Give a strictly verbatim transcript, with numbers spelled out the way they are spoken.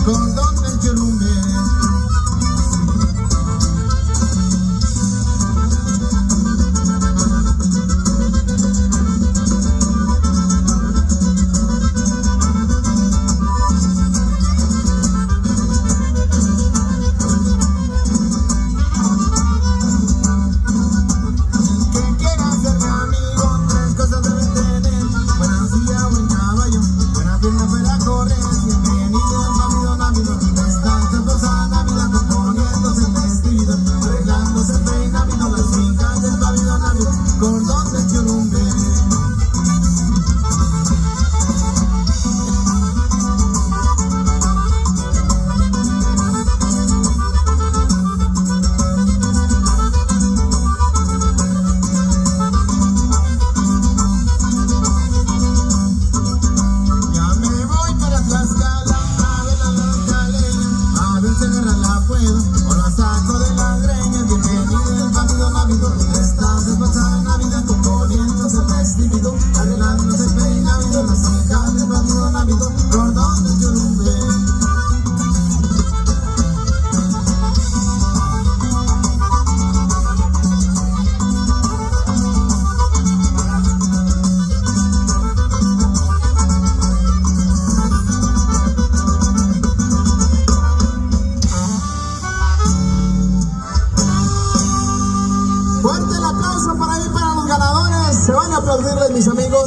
cordón del churumbe. O la saco de la greña, bienvenido el Navido, Navido. Estás de pasar Navidad, componiéndose el vestido, arreglándose el peinado, las hijas del Navido, Navido, cordón del churumbe. Fuerte el aplauso para ahí, para los ganadores. Se van a aplaudirles, mis amigos.